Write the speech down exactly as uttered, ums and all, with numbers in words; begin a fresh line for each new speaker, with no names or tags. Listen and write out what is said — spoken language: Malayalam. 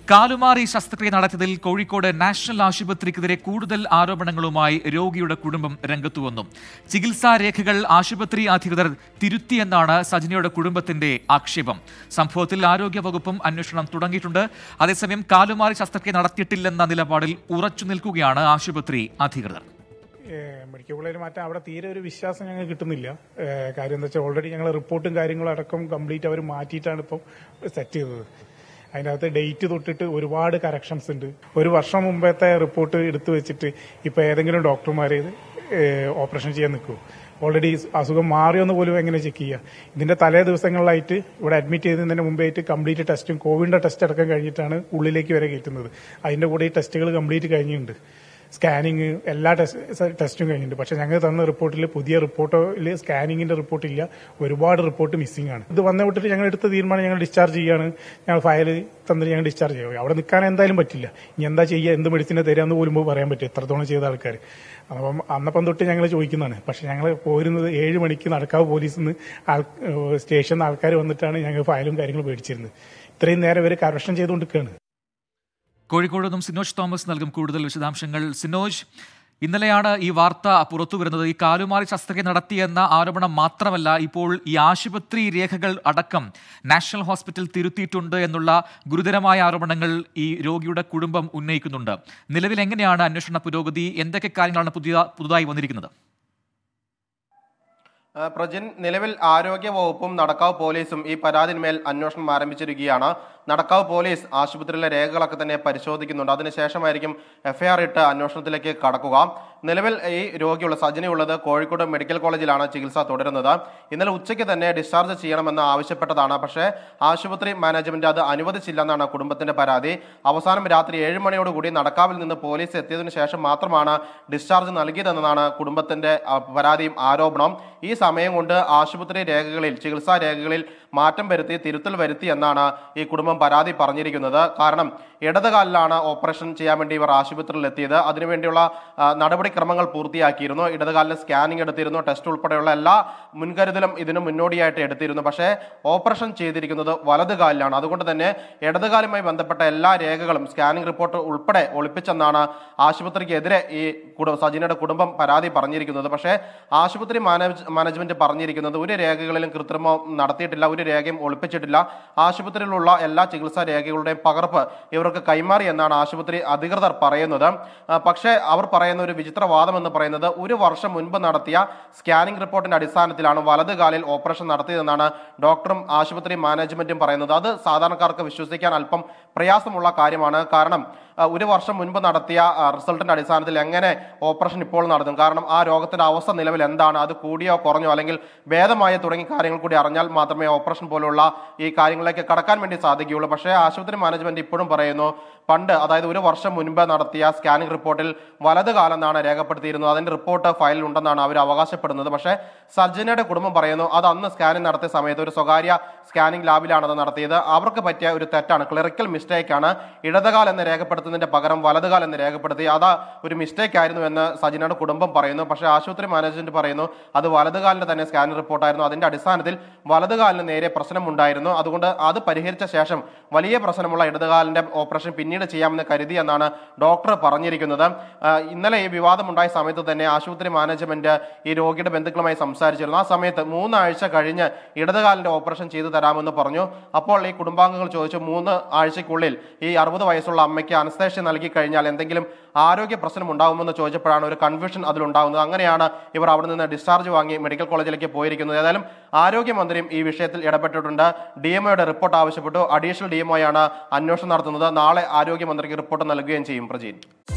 കാലുമാറി ശസ്ത്രക്രിയ നടത്തിയതിൽ കോഴിക്കോട് നാഷണൽ ആശുപത്രിക്കെതിരെ കൂടുതൽ ആരോപണങ്ങളുമായി രോഗിയുടെ കുടുംബം രംഗത്തുവന്നു. ചികിത്സാ രേഖകൾ ആശുപത്രി അധികൃതർ തിരുത്തിയെന്നാണ് സജിനയുടെ കുടുംബത്തിന്റെ ആക്ഷേപം. സംഭവത്തിൽ ആരോഗ്യവകുപ്പും അന്വേഷണം തുടങ്ങിയിട്ടുണ്ട്. അതേസമയം കാലുമാറി ശസ്ത്രക്രിയ നടത്തിയിട്ടില്ലെന്ന നിലപാടിൽ ഉറച്ചു നിൽക്കുകയാണ് ആശുപത്രി അധികൃതർ.
മെഡിക്കൽ കോളേജിൽ മാറ്റാൻ അവിടെ തീരെ ഒരു വിശ്വാസം ഞങ്ങൾക്ക് കിട്ടുന്നില്ല. കാര്യം എന്താ വെച്ചാൽ ഓൾറെഡി ഞങ്ങൾ റിപ്പോർട്ടും കാര്യങ്ങളും അടക്കം കംപ്ലീറ്റ് അവർ മാറ്റിയിട്ടാണ് ഇപ്പം സെറ്റ് ചെയ്തത്. അതിനകത്ത് ഡേറ്റ് തൊട്ടിട്ട് ഒരുപാട് കറക്ഷൻസ് ഉണ്ട്. ഒരു വർഷം മുമ്പത്തെ റിപ്പോർട്ട് എടുത്തു വെച്ചിട്ട് ഇപ്പൊ ഏതെങ്കിലും ഡോക്ടർമാർ ഓപ്പറേഷൻ ചെയ്യാൻ നിൽക്കുമോ? ഓൾറെഡി അസുഖം മാറിയെന്ന് പോലും എങ്ങനെ ചെക്ക് ചെയ്യുക? ഇതിന്റെ തലേ ദിവസങ്ങളിലായിട്ട് ഇവിടെ അഡ്മിറ്റ് ചെയ്തതിന് മുമ്പായിട്ട് കംപ്ലീറ്റ് ടെസ്റ്റും കോവിഡിന്റെ ടെസ്റ്റ് അടക്കം കഴിഞ്ഞിട്ടാണ് ഉള്ളിലേക്ക് വരെ കയറ്റുന്നത്. അതിന്റെ കൂടെ ഈ ടെസ്റ്റുകൾ കംപ്ലീറ്റ് കഴിഞ്ഞിട്ടുണ്ട്. സ്കാനിങ് എല്ലാ ടെസ്റ്റും കഴിഞ്ഞിട്ടുണ്ട്. പക്ഷെ ഞങ്ങൾ തന്ന റിപ്പോർട്ടിൽ പുതിയ റിപ്പോർട്ടിൽ സ്കാനിങ്ങിന്റെ റിപ്പോർട്ടില്ല. ഒരുപാട് റിപ്പോർട്ട് മിസ്സിംഗ് ആണ്. ഇത് വന്ന വിട്ടിട്ട് ഞങ്ങൾ എടുത്ത തീരുമാനം ഞങ്ങൾ ഡിസ്ചാർജ് ചെയ്യാണ്. ഞങ്ങൾ ഫയൽ തന്നിട്ട് ഞങ്ങൾ ഡിസ്ചാർജ് ചെയ്യും. അവിടെ നിൽക്കാൻ എന്തായാലും പറ്റില്ല. ഇനി എന്താ ചെയ്യുക, എന്ത് മെഡിസിനെ തരാമെന്ന് പോലും പറയാൻ പറ്റും എത്രത്തോളം ചെയ്ത ആൾക്കാർ. അപ്പം അന്നപ്പം തൊട്ട് ഞങ്ങൾ ചോദിക്കുന്നതാണ്. പക്ഷെ ഞങ്ങൾ പോരുന്നത് ഏഴ് മണിക്ക് നടക്കാവ് പോലീസിൽ നിന്ന് സ്റ്റേഷനിൽ നിന്ന് ആൾക്കാർ വന്നിട്ടാണ് ഞങ്ങൾ ഫയലും കാര്യങ്ങളും മേടിച്ചിരുന്നത്. ഇത്രയും നേരം ഇവർ കറക്ഷൻ ചെയ്തുകൊണ്ടിരിക്കുകയാണ്.
കോഴിക്കോട് നിന്നും സിനോജ് തോമസ് നൽകും കൂടുതൽ വിശദാംശങ്ങൾ. സിനോജ്, ഇന്നലെയാണ് ഈ വാർത്ത പുറത്തു വരുന്നത്. ഈ കാലുമാറി ശസ്ത്രക്രിയ നടത്തിയെന്ന ആരോപണം മാത്രമല്ല, ഇപ്പോൾ ഈ ആശുപത്രി രേഖകൾ അടക്കം നാഷണൽ ഹോസ്പിറ്റൽ തിരുത്തിയിട്ടുണ്ട് എന്നുള്ള ഗുരുതരമായ ആരോപണങ്ങൾ ഈ രോഗിയുടെ കുടുംബം ഉന്നയിക്കുന്നുണ്ട്. നിലവിൽ എങ്ങനെയാണ് അന്വേഷണ പുരോഗതി? എന്തൊക്കെ കാര്യങ്ങളാണ് പുതിയ പുതുതായി വന്നിരിക്കുന്നത്?
പ്രജിൻ, നിലവിൽ ആരോഗ്യ വകുപ്പും നടക്കാവ് പോലീസും ഈ പരാതിന്മേൽ അന്വേഷണം ആരംഭിച്ചിരിക്കുകയാണ്. നടക്കാവ് പോലീസ് ആശുപത്രിയിലെ രേഖകളൊക്കെ തന്നെ പരിശോധിക്കുന്നുണ്ട്. അതിനുശേഷമായിരിക്കും എഫ്ഐആർ ഇട്ട് അന്വേഷണത്തിലേക്ക് കടക്കുക. നിലവിൽ ഈ രോഗിയുള്ള സജിനയുള്ളത് കോഴിക്കോട് മെഡിക്കൽ കോളേജിലാണ് ചികിത്സ തുടരുന്നത്. ഇന്നലെ ഉച്ചയ്ക്ക് തന്നെ ഡിസ്ചാർജ് ചെയ്യണമെന്ന് ആവശ്യപ്പെട്ടതാണ്. പക്ഷേ ആശുപത്രി മാനേജ്മെന്റ് അത് അനുവദിച്ചില്ലെന്നാണ് കുടുംബത്തിന്റെ പരാതി. അവസാനം രാത്രി ഏഴ് മണിയോടുകൂടി നടക്കാവിൽ നിന്ന് പോലീസ് എത്തിയതിനു ശേഷം മാത്രമാണ് ഡിസ്ചാർജ് നൽകിയതെന്നാണ് കുടുംബത്തിന്റെ പരാതിയും ആരോപണം. ഈ സമയം കൊണ്ട് ആശുപത്രി രേഖകളിൽ ചികിത്സാ രേഖകളിൽ മാറ്റം വരുത്തി തിരുത്തൽ വരുത്തി എന്നാണ് ഈ കുടുംബം പരാതി പറഞ്ഞിരിക്കുന്നത്. കാരണം ഇടതുകാലിലാണ് ഓപ്പറേഷൻ ചെയ്യാൻ വേണ്ടി ഇവർ ആശുപത്രിയിൽ എത്തിയത്. അതിനുവേണ്ടിയുള്ള നടപടിക്രമങ്ങൾ പൂർത്തിയാക്കിയിരുന്നു. ഇടതുകാലിന് സ്കാനിങ് എടുത്തിരുന്നു. ടെസ്റ്റ് ഉൾപ്പെടെയുള്ള എല്ലാ മുൻകരുതലും ഇതിന് മുന്നോടിയായിട്ട് എടുത്തിരുന്നു. പക്ഷേ ഓപ്പറേഷൻ ചെയ്തിരിക്കുന്നത് വലതുകാലിലാണ്. അതുകൊണ്ട് തന്നെ ഇടതുകാലുമായി ബന്ധപ്പെട്ട എല്ലാ രേഖകളും സ്കാനിങ് റിപ്പോർട്ട് ഉൾപ്പെടെ ഒളിപ്പിച്ചെന്നാണ് ആശുപത്രിക്കെതിരെ ഈ സജിനയുടെ കുടുംബം പരാതി പറഞ്ഞിരിക്കുന്നത്. പക്ഷേ ആശുപത്രി മാനേജ്മെന്റ് പറഞ്ഞിരിക്കുന്നത് ഒരു രേഖകളിലും കൃത്രിമം നടത്തിയിട്ടില്ല, ഒരു രേഖയും ഒളിപ്പിച്ചിട്ടില്ല. ആശുപത്രിയിലുള്ള എല്ലാ ചികിത്സാ രേഖകളുടെയും പകർപ്പ് ഇവർക്ക് കൈമാറി എന്നാണ് ആശുപത്രി അധികൃതർ പറയുന്നത്. പക്ഷേ അവർ പറയുന്ന ഒരു വിചിത്രവാദം എന്ന് പറയുന്നത് ഒരു വർഷം മുൻപ് നടത്തിയ സ്കാനിംഗ് റിപ്പോർട്ടിന്റെ അടിസ്ഥാനത്തിലാണ് വലതുകാലിൽ ഓപ്പറേഷൻ നടത്തിയതെന്നാണ് ഡോക്ടറും ആശുപത്രി മാനേജ്മെന്റും പറയുന്നത്. അത് സാധാരണക്കാർക്ക് വിശ്വസിക്കാൻ അല്പം പ്രയാസമുള്ള കാര്യമാണ്. കാരണം ഒരു വർഷം മുൻപ് നടത്തിയ റിസൾട്ടിന്റെ അടിസ്ഥാനത്തിൽ എങ്ങനെ ഓപ്പറേഷൻ ഇപ്പോൾ നടത്തും? കാരണം ആ രോഗത്തിന്റെ അവസ്ഥ നിലവിൽ എന്താണ്, അത് കൂടിയോ കുറഞ്ഞോ അല്ലെങ്കിൽ ഭേദമായോ തുടങ്ങിയ കാര്യങ്ങൾ കൂടി അറിഞ്ഞാൽ മാത്രമേ ഓപ്പറേഷൻ പോലുള്ള ഈ കാര്യങ്ങളിലേക്ക് കടക്കാൻ വേണ്ടി സാധിക്കുകയുള്ളൂ. പക്ഷേ ആശുപത്രി മാനേജ്മെന്റ് ഇപ്പോഴും പറയുന്നു പണ്ട്, അതായത് ഒരു വർഷം മുൻപ് നടത്തിയ സ്കാനിംഗ് റിപ്പോർട്ടിൽ വലത് കാലെന്നാണ് രേഖപ്പെടുത്തിയിരുന്നത്. അതിന്റെ റിപ്പോർട്ട് ഫയലിൽ ഉണ്ടെന്നാണ് അവർ അവകാശപ്പെടുന്നത്. പക്ഷേ സജിനയുടെ കുടുംബം പറയുന്നു അത് അന്ന് സ്കാനിംഗ് നടത്തിയ സമയത്ത് ഒരു സ്വകാര്യ സ്കാനിംഗ് ലാബിലാണ് അത് നടത്തിയത്. അവർക്ക് പറ്റിയ ഒരു തെറ്റാണ്, ക്ലറിക്കൽ മിസ്റ്റേക്ക് ആണ്. ഇടതുകാൽ എന്ന് രേഖപ്പെടുത്തുന്നതിന്റെ പകരം വലതുകാൽ എന്ന് രേഖപ്പെടുത്തി, അത് ഒരു മിസ്റ്റേക്ക് ആയിരുന്നു എന്ന് സജിനയുടെ കുടുംബം പറയുന്നു. പക്ഷേ ആശുപത്രി മാനേജ്മെന്റ് പറയുന്നു അത് വലതുകാലിന്റെ തന്നെ സ്കാനിംഗ് റിപ്പോർട്ടായിരുന്നു. അതിന്റെ അടിസ്ഥാനത്തിൽ വലതുകാലിന് നേരെ പ്രശ്നമുണ്ടായിരുന്നു. അതുകൊണ്ട് അത് പരിഹരിച്ച ശേഷം വലിയ പ്രശ്നമുള്ള ഇടതുകാലിന്റെ ഓപ്പറേഷൻ പിന്നീട് ചെയ്യാമെന്ന് കരുതി എന്നാണ് ഡോക്ടർ പറഞ്ഞിരിക്കുന്നത്. ഇന്നലെ ഈ വിവാദമുണ്ടായ സമയത്ത് തന്നെ ആശുപത്രി മാനേജ്മെന്റ് ഈ രോഗിയുടെ ബന്ധുക്കളുമായി സംസാരിച്ചിരുന്നു. ആ സമയത്ത് മൂന്നാഴ്ച കഴിഞ്ഞ് ഇടതുകാലിന്റെ ഓപ്പറേഷൻ ചെയ്തു തരാമെന്ന് പറഞ്ഞു. അപ്പോൾ ഈ കുടുംബാംഗങ്ങൾ ചോദിച്ചു, മൂന്ന് ആഴ്ചക്കുള്ളിൽ ഈ അറുപത് വയസ്സുള്ള അമ്മയ്ക്ക് അനസ്തേഷ്യ നൽകി കഴിഞ്ഞാൽ എന്തെങ്കിലും ആരോഗ്യ പ്രശ്നം ഉണ്ടാകുമെന്ന് ചോദിച്ചപ്പോഴാണ് ഒരു കൺഫ്യൂഷൻ അതിലുണ്ടാകുന്നത്. അങ്ങനെയാണ് ഇവർ അവിടെ നിന്ന് ഡിസ്ചാർജ് വാങ്ങി മെഡിക്കൽ കോളേജിലേക്ക് പോയിരിക്കുന്നത്. ഏതായാലും ആരോഗ്യമന്ത്രിയും ഈ വിഷയത്തിൽ ഇടപെട്ടിട്ടുണ്ട്. ഡി എം ഒയുടെ റിപ്പോർട്ട് ആവശ്യപ്പെട്ടു. അഡീഷണൽ ഡി എം ഒ ആണ് അന്വേഷണം നടത്തുന്നത്. നാളെ ആരോഗ്യമന്ത്രിക്ക് റിപ്പോർട്ട് നൽകുകയും ചെയ്യും. പ്രജീൻ.